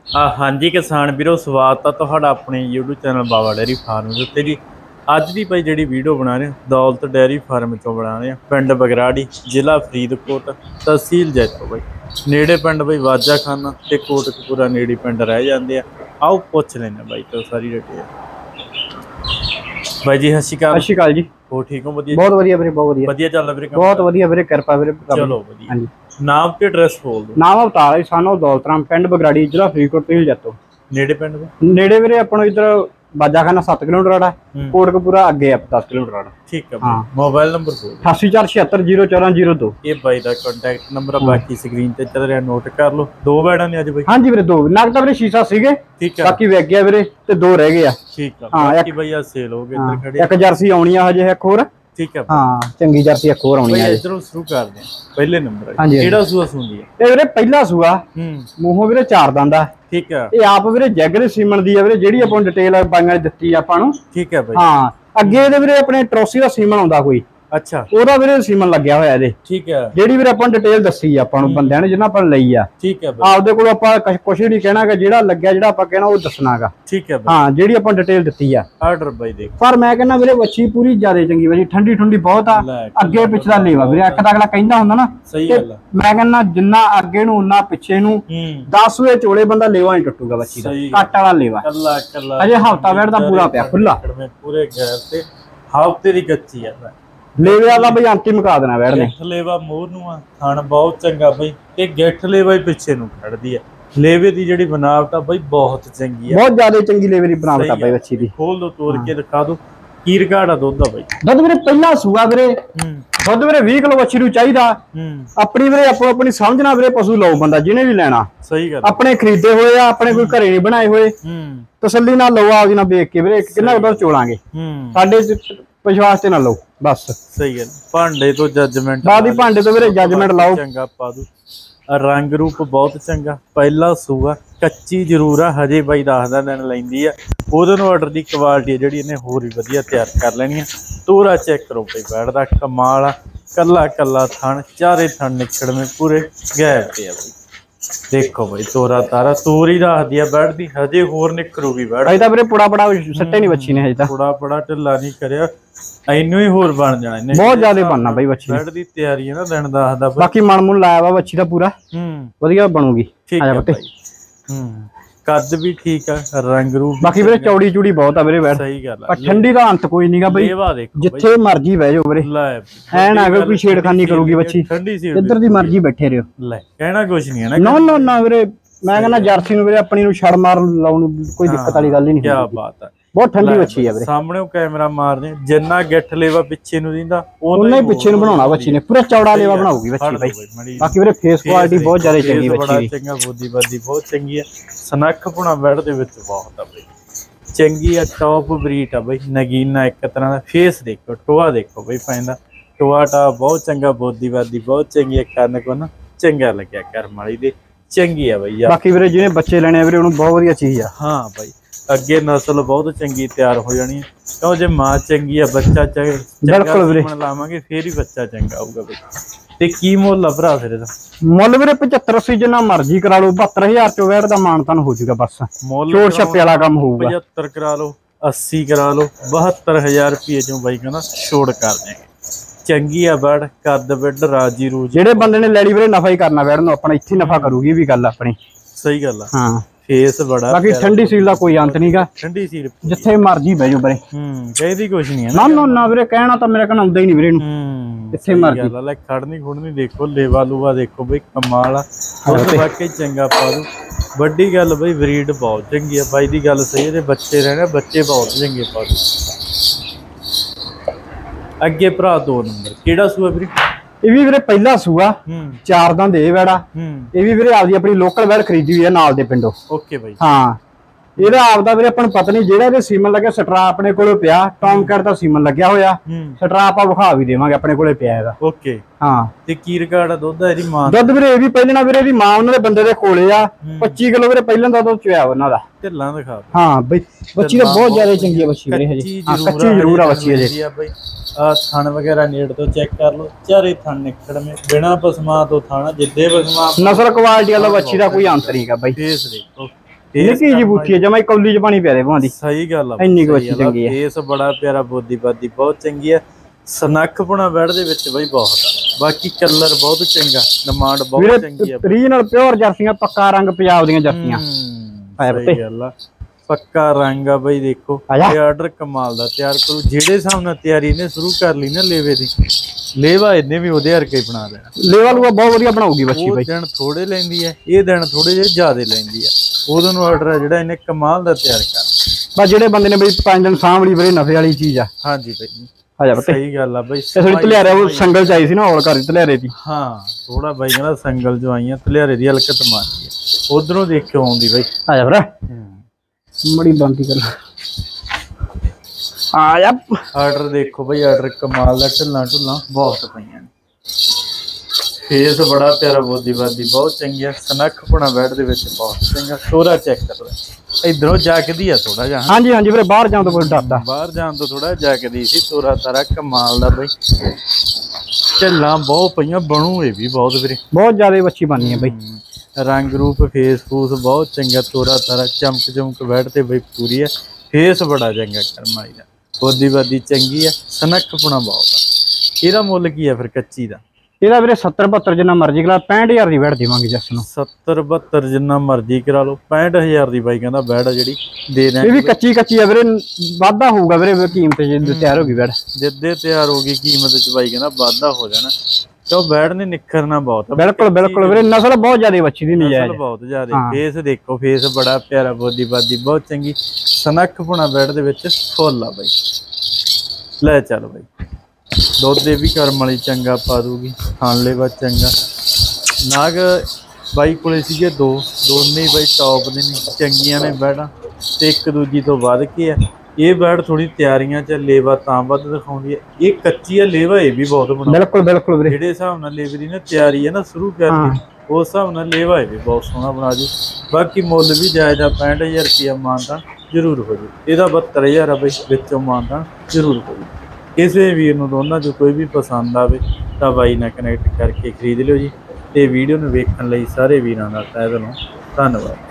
हाँ जी किसान वीरो स्वागत है तुहाडा अपने YouTube channel Baba dairy farm के उत्ते जी। अज की भाई जी वीडियो बना रहे दौलत डेयरी फार्म चो बना रहे पिंड बगराड़ी जिला फरीदकोट तहसील जैतो भाई नेड़े पिंड भाई वाजा खाना ते कोटकपूरा नेड़े पिंड रह जाते हैं। आओ पुछ लेने भाई तो सारी डिटेल। भाई जी सत श्री अकाल जी। हो ठीक हो? वधिया बहुत वधिया वीरे, बहुत वधिया वधिया चल रहा वीरे, बहुत वधिया वीरे, कृपा वीरे। चलो वधिया। नाम ते एड्रैस बोल दो। नाम अवतार है, सन ऑफ दौलत राम, पिंड बगराड़ी जिला फरीदकोट तहसील जैतो। नेड़े पिंड नेड़े वीरे अपना इधर वाजा खाना 7 किलोमीटर है, कोटकपूरा अगे 10 किलोमीटर। ठीक है। हाँ मोबाइल नंबर 8847701402 ये भाई दा कांटेक्ट नंबर है, बाकी स्क्रीन ते चल रहा नोट कर लो। दो बैड़ा ने अज भाई? हां जी वीरे, दो नग ता वीरे शीशा सीगे, ठीक है, बाकी वेच गया वीरे ते दो रह गए। ठीक है। हां बाकी भैया सेल हो गए, इधर खड़े एक जर्सी आउणी है हजे एक होर। ठीक है। हां चंगी जर्सी एक होर आउणी है। इधरों शुरू कर दे। पहले नंबर है केड़ा सूआ सुंदी है? ए वीरे पहला सूआ, मूंहों वीरे 4 दंद है। ठीक है। ये आप वीरे जैगरे सीमन दी है वीरे, जेडी ਆਪਾਂ डिटेल ਬਾਈਆਂ ਨੇ ਦਿੱਤੀ ਆਪਾਂ ਨੂੰ। ਠੀਕ ਹੈ ਭਾਈ। ਹਾਂ ਅੱਗੇ ਇਹਦੇ ਵੀਰੇ ਆਪਣੇ ਟਰੋਸੀ ਦਾ ਸੀਮਨ ਆਉਂਦਾ ਕੋਈ। ਅੱਛਾ ਉਹਦਾ ਵੀਰੇ ਸੀਮਨ ਲੱਗਿਆ ਹੋਇਆ ਇਹਦੇ। ਠੀਕ ਹੈ। ਜਿਹੜੀ ਵੀਰੇ ਆਪਾਂ ਡਿਟੇਲ ਦੱਸੀ ਆਪਾਂ ਨੂੰ ਬੰਦਿਆਂ ਨੇ ਜਿਨ੍ਹਾਂ ਆਪਾਂ ਲਈ ਆ। ਠੀਕ ਹੈ ਭਾਈ। ਆਪਦੇ ਕੋਲ ਆਪਾਂ ਕੁਛ ਨਹੀਂ ਕਹਿਣਾਗਾ, ਜਿਹੜਾ ਲੱਗਿਆ ਜਿਹੜਾ ਆਪਾਂ ਕਹਿਣਾ ਉਹ ਦੱਸਣਾਗਾ। ਠੀਕ ਹੈ ਭਾਈ। ਹਾਂ ਜਿਹੜੀ ਆਪਾਂ ਡਿਟੇਲ ਦਿੱਤੀ ਆ ਆਰਡਰ ਬਾਈ ਦੇਖ। ਪਰ ਮੈਂ ਕਹਿੰਦਾ ਵੀਰੇ ਵੱਛੀ ਪੂਰੀ ਜ਼ਿਆਦਾ ਚੰਗੀ ਵੱਛੀ, ਠੰਡੀ ਠੰਡੀ ਬਹੁਤ ਆ। ਅੱਗੇ ਪਿਛਲਾ ਲੇਵਾ ਵੀਰੇ, ਅੱਖ ਦਾ ਅਗਲਾ ਕਹਿੰਦਾ ਹੁੰਦਾ ਨਾ। ਸਹੀ ਗੱਲ ਆ। ਮੈਂ ਕਹਿੰਦਾ ਜਿੰਨਾ ਅੱਗੇ ਨੂੰ ਉਨਾ ਪਿੱਛੇ ਨੂੰ 10 ਵੇ ਚੋਲੇ ਬੰਦਾ ਲੇਵਾ ਨਹੀਂ ਟੁੱਟੂਗਾ ਵੱਛੀ ਦਾ। ਕੱਟ ਵਾਲਾ ਲੇਵਾ ਕੱਲਾ ਕੱਲਾ ਅਜੇ ਹਫਤਾ ਵੇੜ ਦਾ ਪੂਰਾ ਪਿਆ ਖੁੱਲਾ ਪੂਰੇ ਗੈਰ ਤੇ ਹਫਤੇ ਦੀ ਕੱਚੀ ਆ। लेवे वाला भाई अंतिम मुका देना वैड़ ने। लेवा मोर नु आ, थण बहुत चंगा भाई। ते गिठ लेवा ही पिछे नु खड़दी है। लेवे दी जेडी बनावट आ भाई बहुत चंगी है, बहुत ज्यादा चंगी लेवे दी बनावट आ भाई बच्ची दी। खोल दो तोड़ के दिखा दो की रिकॉर्ड आ दुध दा भाई। दुध वीरे पहला सूआ वीरे, दुध वीरे 20 किलो बच्ची नु चाहिदा। अपनी वीरे आपो अपनी समझना वीरे पशु लो बंदा जिने भी लेना। सही गल। अपने खरीदे होए आ, अपने कोई घरे नहीं बनाए होए, तसल्ली नाल लो आ जिना देख के वीरे किन्ना दुध चोलांगे। साडे विश्वास ते ना लो बस। सही है। भांडे तो जजमेंट बादी भांडे तो वीरे जजमेंट लाओ चंगा पा दो। रंग रूप बहुत चंगा, पहला सूआ कच्ची जरूर है हजे भाई 10 दिन लैंदी है। ओदे नु आर्डर दी क्वालिटी जेडी इन्हें होर भी वधिया तैयार कर लेनी है। तोरा चेक करो भाई, बैठदा कमाल आ, कल्ला कल्ला थण, चारे थण निकड़ में पूरे गैप पे है भाई। देखो भाई तोरा तारा तोरी रख दिया बैठ दी, हजे होर निकरूगी बैठ। अजे ता वीरे पुड़ा पुड़ा सट्टे नहीं बच्ची ने, हजे ता पुड़ा पुड़ा ढिल्ला नहीं करया, इन्नू ही होर बन जाना इन्हें। बहुत ज्यादा बनना भाई बच्ची बैठ दी तैयारी है ना दिन दा। बाकी मन मुन लाया वा बच्ची दा पूरा वधिया बनूगी। ठीक है भाई। कद भी ठीक है, रंग रूप बाकी वीरे चौड़ी चूड़ी बहुत है वीरे बैठ। सही गल है। ठंडी दा अंत कोई नहींगा भाई, जिथे मर्जी बह जाओ वीरे। ऐ ना अगर कोई छेड़खानी करूगी बच्ची, जिधर दी मर्जी बैठे रहो, ले कहना कुछ नहीं है ना। नो नो ना वीरे, मैं कहना जर्सी नु वीरे अपनी नु छड़ मार लाउन कोई दिक्कत वाली गल ही नहीं। क्या बात है, बहुत ठंडी बच्ची है वीरे। सामने कैमरा मार दे, जिन्ना गिठ लेवा पिछे नु दिंदा ओना ही पिछे नु बनाउणा बच्ची ने, पूरा चौड़ा लेवा बनाऊगी बच्ची भाई। बाकी वीरे फेस क्वालिटी बहुत ज्यादा चंगी बच्ची दी, चंगा बोदी बादी बहुत चंगी है। सनख पुणा बैठ दे विच बहुत है भाई, चंगी है, टॉप ब्रीड है भाई। नगीना एक तरह दा फेस देखो, टोआ देखो भाई पैंदा, टोआ टा बहुत चंगा, बोदी बादी बहुत चंगी है। करन को ना चंगा लग्या करम वाली दे, चंगी है भाई। बाकी वीरे जिन्हें बच्चे लेने वीरे उन्हें बहुत वधिया चीज है। हाँ भाई अगे नस्ल बहुत चंगी तैयार हो जानी है, क्यों जो मां चंगी है बच्चा चंगा लावांगे फिर ही बच्चा चंगा होगा भाई। ते की मुल भरा फिर मुल वीरे 75-80 जिन्ना मर्जी करा लो, 72,000 चो वैर दा मानतान हो जाएगा बस। छोड़ छप्पे वाला काम होगा। 75 करा लो, 80 करा लो, 72,000 रुपये चो भाई कहना छोड़ कर देंगे। चंगी है बैठ, कद बिड राजी रूज, जेडे बंदे ने लैली वीरे नफा ही करना बैठ नु अपना इत्थे नफा करूगी भी गल अपनी। सही गल है। हां फेस बड़ा, बाकी ठंडी सील दा कोई अंत नहींगा। ठंडी सील जिथे मर्जी बह जाओ वीरे, कहदी कुछ नहीं है ना। ना ना वीरे कहना तो मेरे कन आउंदा ही नहीं वीरे नु, जिथे मर्जी गल है। खड़नी खुड़नी देखो, लेवा लूवा देखो भाई कमाल आ, और वाकई चंगा पा दो। बड़ी गल भाई ब्रीड बहुत चंगी है भाई दी गल सही है। बच्चे रहने बच्चे बहुत चंगे पा दो। अगे भरा 2 नंबर केड़ा सूआ वीरे? ये भी वीरे पहला सूआ, 4 दंद ए वैड़ा। ये भी वीरे आपदी अपनी लोकल वैड़ खरीदी हुई है नाल दे पिंडों। ओके भाई। हां ਇਹਦਾ ਆਪਦਾ ਵੀਰੇ ਆਪਾਂ ਨੂੰ ਪਤਾ ਨਹੀਂ, ਜਿਹੜਾ ਇਹਦੇ ਸੀਮਨ ਲੱਗਿਆ ਸਟਰਾ ਆਪਣੇ ਕੋਲੇ ਪਿਆ, ਟੌਮਕੈਟ ਦਾ ਸੀਮਨ ਲੱਗਿਆ ਹੋਇਆ। ਸਟਰਾ ਆਪਾਂ ਵਿਖਾ ਵੀ ਦੇਵਾਂਗੇ, ਆਪਣੇ ਕੋਲੇ ਪਿਆ ਇਹਦਾ। ਓਕੇ ਹਾਂ। ਤੇ ਕੀ ਰਿਕਾਰਡ ਆ ਦੁੱਧ ਇਹਦੀ ਮਾਂ? ਦੁੱਧ ਵੀਰੇ ਇਹ ਵੀ ਪਹਿਲਾਂ ਨਾ ਵੀਰੇ ਇਹਦੀ ਮਾਂ ਉਹਨਾਂ ਦੇ ਬੰਦੇ ਦੇ ਕੋਲੇ ਆ, 25 ਕਿਲੋ ਵੀਰੇ ਪਹਿਲਾਂ ਦਾ ਦੁੱਧ ਚੋਇਆ ਉਹਨਾਂ ਦਾ। ਢਿੱਲਾਂ ਦਿਖਾ। ਹਾਂ ਬਈ ਬੱਚੀ ਤਾਂ ਬਹੁਤ ਜ਼ਿਆਦਾ ਚੰਗੀ ਆ ਬੱਚੀ ਵੀਰੇ, ਹਜੇ ਕੱਚੀ ਜ਼ਰੂਰ ਆ ਬੱਚੀ ਹਜੇ। ਆ ਥਣ ਵਗੈਰਾ ਨੇੜ ਤੋਂ ਚੈੱਕ ਕਰ ਲਓ, ਚਾਰੇ ਥਣ ਨਿਕੜਵੇਂ ਬਿਨਾ ਪਸਮਾ ਤੋਂ ਥਣ ਜਿੱਦੇ ਪਸਮਾ। ਨਸਲ ਕੁਆਲਿਟੀ ਵਾਲਾ ਬੱਚੀ ਦਾ ਕੋਈ ਅੰਤ ਨਹੀਂਗਾ ਬਾਈ। ਫੇਸ ਦੇਖੋ ਨਿੱਕੀ ਜੀ ਬੂਥੀ ਹੈ ਜਮਾ ਕੌਲੀ ਚ ਪਾਣੀ ਪਿਆ ਦੇ ਭਾਂ ਦੀ। ਸਹੀ ਗੱਲ ਆ, ਇੰਨੀ ਕੁ ਬੱਚੀ ਚੰਗੀ ਹੈ। ਫੇਸ ਬੜਾ ਪਿਆਰਾ, ਬੋਦੀ ਬਾਦੀ ਬਹੁਤ ਚੰਗੀ ਹੈ, ਸਨੱਖ ਪੁਣਾ ਬੈਡ ਦੇ ਵਿੱਚ ਬਈ ਬਹੁਤ ਆ। ਬਾਕੀ ਕਲਰ ਬਹੁਤ ਚੰਗਾ, ਡਿਮਾਂਡ ਬਹੁਤ ਚੰਗੀ ਆ। ਰੀਜਨਲ ਪਿਓਰ ਜਰਸੀਆਂ, ਪੱਕਾ ਰੰਗ ਪੰਜਾਬ ਦੀਆਂ ਜਰਸੀਆਂ। ਸਹੀ ਗੱਲ ਆ, ਪੱਕਾ ਰੰਗ ਆ ਬਈ। ਦੇਖੋ ਇਹ ਆਰਡਰ ਕਮਾਲ ਦਾ ਤਿਆਰ ਕਰੂ, ਜਿਹੜੇ ਹਿਸਾਬ ਨਾਲ ਤਿਆਰੀ ਨੇ ਸ਼ੁਰੂ ਕਰ ਲਈ ਨਾ ਲੇਵੇ ਦੀ, ਲੇਵਾ ਇਹਨੇ ਵੀ ਉਹਦੇ ਵਰਗਾ ਹੀ ਬਣਾ ਦੇਣਾ। ਲੇਵਾ ਲੂਆ ਬਹੁਤ ਵਧੀਆ ਬਣਾਉਗੀ ਬੱਚੀ ਬਈ। ਦਿਨ ਥੋੜੇ ਲੈਂਦੀ ਹੈ, ਇਹ ਦਿਨ ਥੋੜੇ ਜਿਹੇ ਜ਼ਿਆਦਾ ਲੈਂਦੀ ਆ। ਉਦੋਂ ਨੂੰ ਆਰਡਰ ਆ ਜਿਹੜਾ ਇਹਨੇ ਕਮਾਲ ਦਾ ਤਿਆਰ ਕਰ। ਬਸ ਜਿਹੜੇ ਬੰਦੇ ਨੇ ਬਈ 5 ਦਿਨ ਸਾਂਭਲੀ ਵੀਰੇ ਨਫੇ ਵਾਲੀ ਚੀਜ਼ ਆ। ਹਾਂਜੀ ਬਈ ਸਹੀ ਗੱਲ ਆ ਬਈ। ਤਲਿਆਰੇ ਉਹ ਸੰਗਲ ਚ ਆਈ ਸੀ ਨਾ, ਔਲ ਕਰੀ ਤਲਿਆਰੇ ਦੀ। ਹਾਂ ਥੋੜਾ ਬਾਈ ਕਹਿੰਦਾ ਸੰਗਲ ਜੋ ਆਈਆਂ ਤਲਿਆਰੇ ਦੀ ਹਲਕਤ ਮਾਰਦੀ ਹੈ, ਉਧਰੋਂ ਦੇਖਿਓ ਆਉਂਦੀ ਬਾਈ। ਆ ਜਾ ਵੀਰੇ ਮੜੀ ਬੰਦੀ ਕਰ ਆ ਜਾ। ਆਰਡਰ ਦੇਖੋ ਬਈ, ਆਰਡਰ ਕਮਾਲ ਦਾ, ਢਿੱਲਾਂ ਢੁੱਲਾਂ ਬਹੁਤ ਪਈਆਂ ਨੇ। ਫੇਸ ਬੜਾ ਪਿਆਰਾ, ਬੋਦੀ ਬਾਦੀ ਬਹੁਤ ਚੰਗੀ ਆ, ਸਨੱਖ ਪੁਣਾ ਬੈਡ ਦੇ ਵਿੱਚ ਬਹੁਤ ਚੰਗਾ। ਤੋਰਾ ਚੈੱਕ ਕਰ ਲੈ, ਇਧਰੋਂ ਜਾਗਦੀ ਆ ਥੋੜਾ ਜਿਹਾ। ਹਾਂਜੀ ਹਾਂਜੀ ਵੀਰੇ, ਬਾਹਰ ਜਾਣ ਤੋਂ ਕੋਈ ਡਰਦਾ, ਬਾਹਰ ਜਾਣ ਤੋਂ ਥੋੜਾ ਜਾਗਦੀ ਸੀ। ਤੋਰਾ ਤਾਰਾ ਕਮਾਲ ਦਾ ਬਈ, ਢਿੱਲਾਂ ਬਹੁਤ ਪਈਆਂ, ਬਣੂ ਇਹ ਵੀ ਬਹੁਤ ਵੀਰੇ, ਬਹੁਤ ਜ਼ਿਆਦਾ ਬੱਚੀ ਬਣਨੀ ਹੈ ਬਈ। ਰੰਗ ਰੂਪ ਫੇਸ ਫੂਸ ਬਹੁਤ ਚੰਗਾ, ਤੋਰਾ ਤਾਰਾ ਚਮਕ ਚਮਕ ਬੈਡ ਤੇ ਬਈ ਪੂਰੀ ਹੈ। ਫੇਸ ਬੜਾ ਚੰਗਾ ਕਰਮਾਈ ਦਾ, ਬੋਦੀ ਬਾਦੀ ਚੰਗੀ ਆ, ਸਨੱਖ ਪੁਣਾ ਬਹੁਤ ਆ। ਇਹਦਾ ਮੁੱਲ ਕੀ ਆ ਫਿਰ ਕੱਚੀ ਦਾ? ਇਹਦਾ ਵੀਰੇ 70-72 ਜਿੰਨਾ ਮਰਜ਼ੀ ਕਰਾ, 65,000 ਦੀ ਬੈਡ ਦੇਵਾਂਗੇ ਜੱਸ ਨੂੰ। 70-72 ਜਿੰਨਾ ਮਰਜ਼ੀ ਕਰਾ ਲਓ, 65,000 ਦੀ ਬਾਈ ਕਹਿੰਦਾ ਬੈਡ ਆ ਜਿਹੜੀ ਦੇ ਦੇਣਾ। ਇਹ ਵੀ ਕੱਚੀ ਆ ਵੀਰੇ, ਵਾਧਾ ਹੋਊਗਾ ਵੀਰੇ ਕੀਮਤ ਜੇ ਤਿਆਰ ਹੋ ਗਈ ਬੈਡ। ਜਿੱਦੇ ਤਿਆਰ ਹੋ ਗਈ ਕੀਮਤ ਚ ਬਾਈ ਕਹਿੰਦਾ ਵਾਧਾ ਹੋ ਜਾਣਾ, ਕਿਉਂ ਬੈਡ ਨੇ ਨਿਖਰਨਾ ਬਹੁਤ। ਬਿਲਕੁਲ ਬਿਲਕੁਲ ਵੀਰੇ, ਨਸਲ ਬਹੁਤ ਜ਼ਿਆਦਾ ਬੱਚੀ ਦੀ, ਨਜਾਇਜ਼ ਬਹੁਤ ਜ਼ਿਆਦਾ। ਫੇਸ ਦੇਖੋ, ਫੇਸ ਬੜਾ ਪਿਆਰਾ, ਬੋਦੀ ਬਾਦੀ ਬਹੁਤ ਚੰਗੀ, ਸਨੱਖ ਪੁਣਾ ਬੈਡ ਦੇ ਵਿੱਚ ਫੁੱਲ ਆ ਬਾਈ। ਲੈ ਚੱਲ ਬਾਈ, ਦੁੱਧ ਦੇ ਵੀ ਕਰਮ ਵਾਲੀ ਚੰਗਾ ਪਾ ਦੂਗੀ, ਖਾਣਲੇ ਵਾ ਚੰਗਾ। ਨਾਗ ਬਾਈ ਕੋਲੇ ਸੀਗੇ ਦੋਨੇ ਬਾਈ ਟੌਪ ਦੇ ਨੇ, ਚੰਗੀਆਂ ਨੇ ਬੈਡਾਂ, ਤੇ ਇੱਕ ਦੂਜੀ ਤੋਂ ਵੱਧ ਕੇ ਆ। ਇਹ ਬੈਡ ਥੋੜੀ ਤਿਆਰੀਆਂ ਚ ਲੇਵਾ ਤਾਂ ਵੱਧ ਦਿਖਾਉਂਦੀ ਹੈ, ਇਹ ਕੱਚੀ ਆ, ਲੇਵਾ ਇਹ ਵੀ ਬਹੁਤ ਬਣਾ। ਬਿਲਕੁਲ ਬਿਲਕੁਲ ਵੀਰੇ, ਜਿਹੜੇ ਹਿਸਾਬ ਨਾਲ ਲੇਵੇ ਦੀ ਨਾ ਤਿਆਰੀ ਹੈ ਨਾ ਸ਼ੁਰੂ ਕਰਦੀ, ਉਸ ਹਿਸਾਬ ਨਾਲ ਲੇਵਾ ਇਹ ਵੀ ਬਹੁਤ ਸੋਹਣਾ ਬਣਾ ਜੂ। ਬਾਕੀ ਮੁੱਲ ਵੀ ਜਾਇਜ਼ ਆ, 65,000 ਰੁਪਇਆ ਮਾਨਤਾ ਜ਼ਰੂਰ ਹੋ ਜੂ। ਇਹਦਾ 72,000 ਆ ਬਈ, ਵਿੱਚੋਂ ਮਾਨਤਾ ਜ਼ਰੂਰ ਹੋ ਜੂ। ਕਿਸੇ ਵੀਰ ਨੂੰ ਦੋਨਾਂ ਚੋਂ ਕੋਈ ਵੀ ਪਸੰਦ ਆਵੇ ਤਾਂ ਬਾਈ ਨਾਲ ਕਨੈਕਟ ਕਰਕੇ ਖਰੀਦ ਲਿਓ ਜੀ। ਤੇ ਵੀਡੀਓ ਨੂੰ ਵੇਖਣ ਲਈ ਸਾਰੇ ਵੀਰਾਂ ਦਾ ਤਹਿ ਦਿਲੋਂ ਧੰਨਵਾਦ।